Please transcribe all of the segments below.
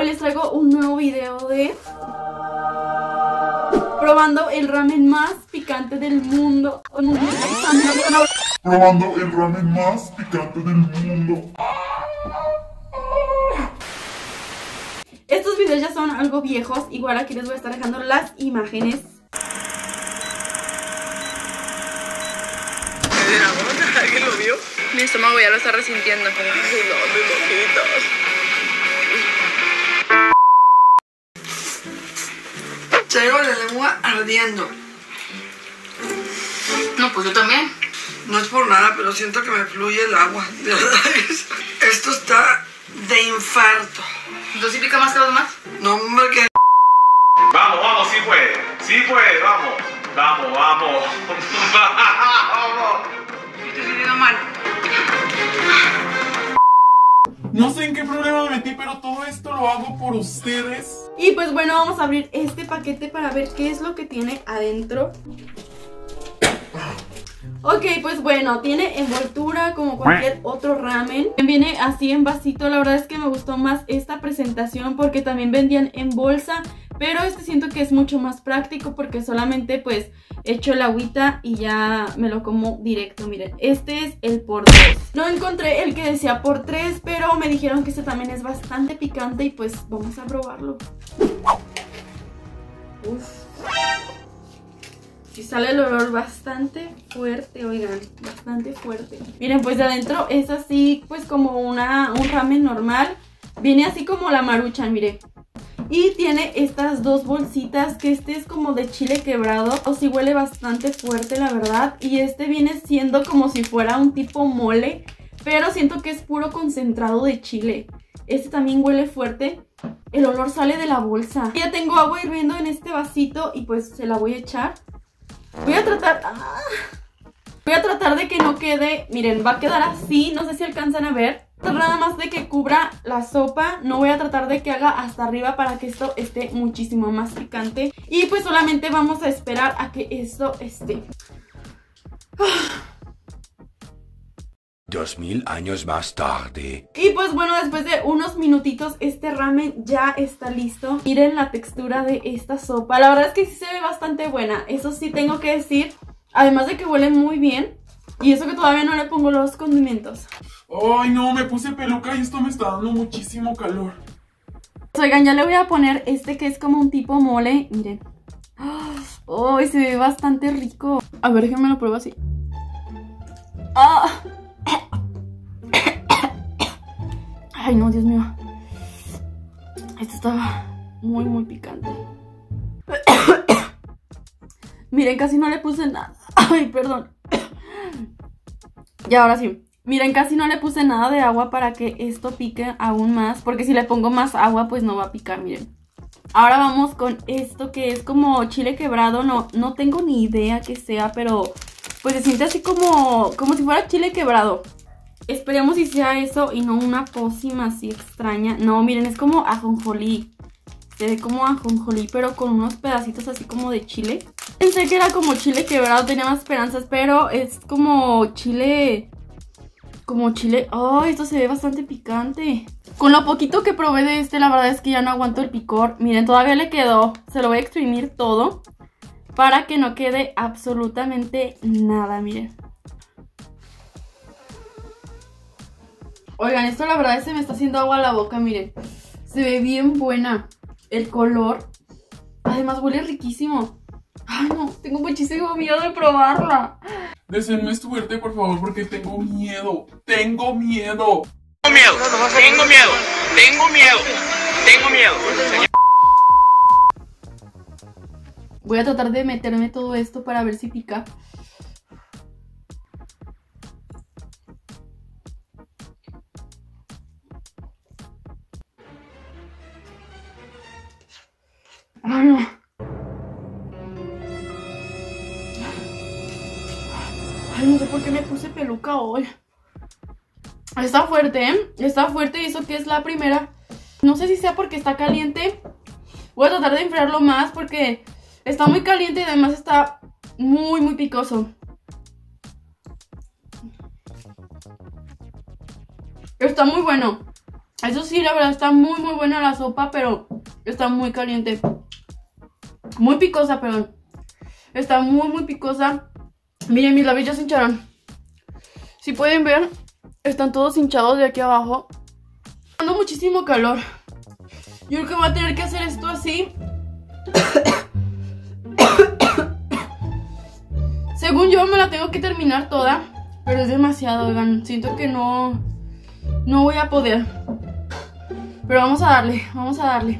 hoy les traigo un nuevo video de probando el ramen más picante del mundo. Probando el ramen más picante del mundo. Estos videos ya son algo viejos, igual aquí les voy a estar dejando las imágenes. ¿Alguien lo vio? Mi estómago ya lo está resintiendo. Ay, no, mis mojitos. Traigo la lengua ardiendo. No, pues yo también. No es por nada, pero siento que me fluye el agua. De verdad, esto está de infarto. ¿Entonces sí pica más que los demás? No, hombre, que... Vamos, vamos, sí puede, vamos. Vamos, vamos. Vamos. Estoy sintiendo mal. No sé en qué problema me metí, pero todo esto lo hago por ustedes. Y pues bueno, vamos a abrir este paquete para ver qué es lo que tiene adentro. Ok, pues bueno, tiene envoltura como cualquier otro ramen. Viene así en vasito. La verdad es que me gustó más esta presentación porque también vendían en bolsa, pero este siento que es mucho más práctico porque solamente pues echo el agüita y ya me lo como directo. Miren, este es el por 2. No encontré el que decía por 3, pero me dijeron que este también es bastante picante y pues vamos a probarlo. Uf. Y sale el olor bastante fuerte, oigan, bastante fuerte. Miren, pues de adentro es así, pues como un ramen normal. Viene así como la Maruchan, miren. Y tiene estas dos bolsitas, que este es como de chile quebrado. O sí huele bastante fuerte, la verdad. Y este viene siendo como si fuera un tipo mole, pero siento que es puro concentrado de chile. Este también huele fuerte. El olor sale de la bolsa. Ya tengo agua hirviendo en este vasito y pues se la voy a echar. Voy a tratar de que no quede, miren, va a quedar así, no sé si alcanzan a ver. Nada más de que cubra la sopa, no voy a tratar de que haga hasta arriba para que esto esté muchísimo más picante. Y pues solamente vamos a esperar a que esto esté. 2000 años más tarde. Y pues bueno, después de unos minutitos este ramen ya está listo. Miren la textura de esta sopa. La verdad es que sí se ve bastante buena. Eso sí tengo que decir. Además de que huele muy bien. Y eso que todavía no le pongo los condimentos. Ay, no, me puse peluca y esto me está dando muchísimo calor. Oigan, ya le voy a poner este que es como un tipo mole. Miren. Ay, se ve bastante rico. A ver, déjenme lo pruebo así. ¡Ah! Ay, no, Dios mío. Esto estaba muy, muy picante. Miren, casi no le puse nada. Ay, perdón. Y ahora sí. Miren, casi no le puse nada de agua para que esto pique aún más. Porque si le pongo más agua, pues no va a picar, miren. Ahora vamos con esto que es como chile quebrado. No tengo ni idea qué sea, pero pues se siente así como si fuera chile quebrado. Esperemos si sea eso y no una pócima así extraña. No, miren, es como ajonjolí. Se ve como ajonjolí, pero con unos pedacitos así como de chile. Pensé que era como chile quebrado, tenía más esperanzas, pero es como chile... ¡Oh, esto se ve bastante picante! Con lo poquito que probé de este, la verdad es que ya no aguanto el picor. Miren, todavía le quedó. Se lo voy a exprimir todo para que no quede absolutamente nada, miren. Oigan, esto la verdad es que se me está haciendo agua a la boca, miren. Se ve bien buena. El color. Además huele riquísimo. Ay, no, tengo muchísimo miedo de probarla. Deseenme suerte, por favor, porque tengo miedo. ¡Tengo miedo! Tengo miedo. Voy a tratar de meterme todo esto para ver si pica. Ay, no. Ay, no sé por qué me puse peluca hoy. Está fuerte, ¿eh? Está fuerte y eso que es la primera. No sé si sea porque está caliente. Voy a tratar de enfriarlo más porque está muy caliente y además está muy, muy picoso. Está muy bueno. Eso sí, la verdad está muy buena la sopa, pero está muy caliente. Muy picosa, perdón. Está muy picosa. Miren, mis labios ya se hincharon. Si pueden ver, están todos hinchados de aquí abajo. Dando muchísimo calor. Yo creo que voy a tener que hacer esto así. Según yo me la tengo que terminar toda, pero es demasiado, oigan. Siento que no voy a poder. Pero vamos a darle, vamos a darle.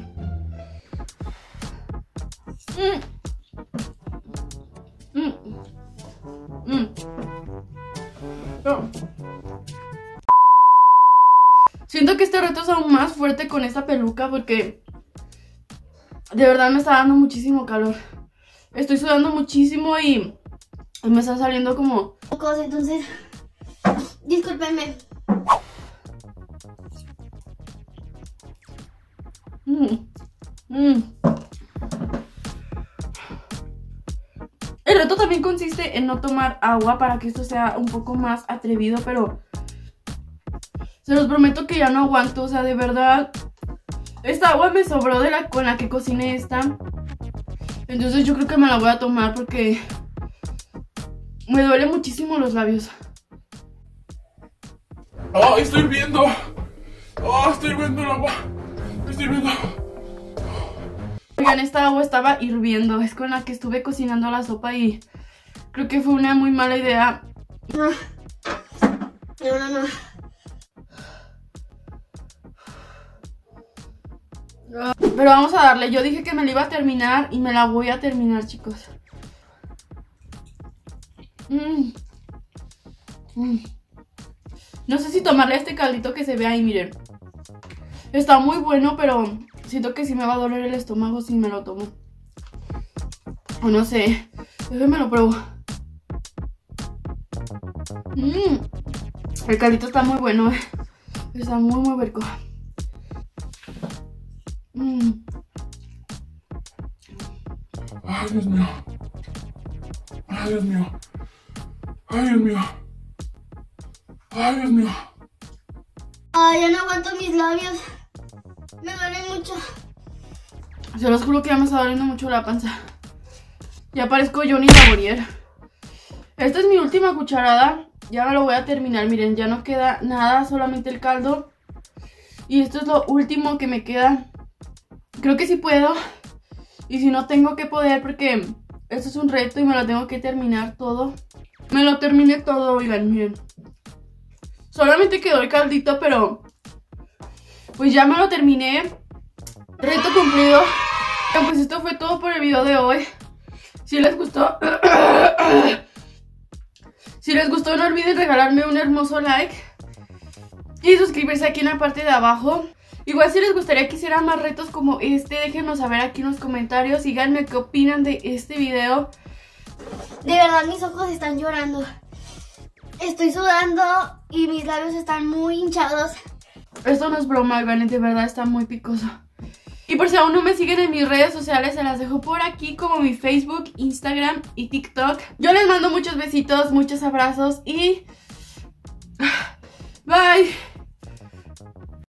Siento que este reto es aún más fuerte con esta peluca porque de verdad me está dando muchísimo calor. Estoy sudando muchísimo y me están saliendo como cosas, entonces discúlpenme. El reto también consiste en no tomar agua para que esto sea un poco más atrevido, pero se los prometo que ya no aguanto, o sea, de verdad. Esta agua me sobró con la que cociné esta. Entonces yo creo que me la voy a tomar porque me duele muchísimo los labios. ¡Oh, estoy hirviendo! ¡Oh, estoy hirviendo el agua! ¡Estoy hirviendo! Oigan, esta agua estaba hirviendo. Es con la que estuve cocinando la sopa y creo que fue una muy mala idea. No. Pero vamos a darle. Yo dije que me la iba a terminar y me la voy a terminar, chicos. No sé si tomarle este caldito que se ve ahí, miren. Está muy bueno, pero siento que sí me va a doler el estómago si me lo tomo. O no sé. Déjenme lo pruebo. El caldito está muy bueno, Está muy rico. Ay, Dios mío. Ay, Dios mío. Ay, Dios mío. Ay, Dios mío. Ay, ya no aguanto mis labios. Me duelen mucho. Se los juro que ya me está doliendo mucho la panza. Ya parezco Johnny Laborier. Esta es mi última cucharada. Ya me lo voy a terminar. Miren, ya no queda nada, solamente el caldo. Y esto es lo último que me queda. Creo que sí puedo. Y si no, tengo que poder porque esto es un reto y me lo tengo que terminar todo. Me lo terminé todo, oigan, miren. Solamente quedó el caldito, pero pues ya me lo terminé. Reto cumplido. Pues esto fue todo por el video de hoy. Si les gustó no olviden regalarme un hermoso like y suscribirse aquí en la parte de abajo. Igual si les gustaría que hiciera más retos como este, déjenme saber aquí en los comentarios. Díganme qué opinan de este video. De verdad mis ojos están llorando. Estoy sudando y mis labios están muy hinchados. Esto no es broma, oigan, de verdad está muy picoso. Y por si aún no me siguen en mis redes sociales, se las dejo por aquí, como mi Facebook, Instagram y TikTok. Yo les mando muchos besitos, muchos abrazos y bye.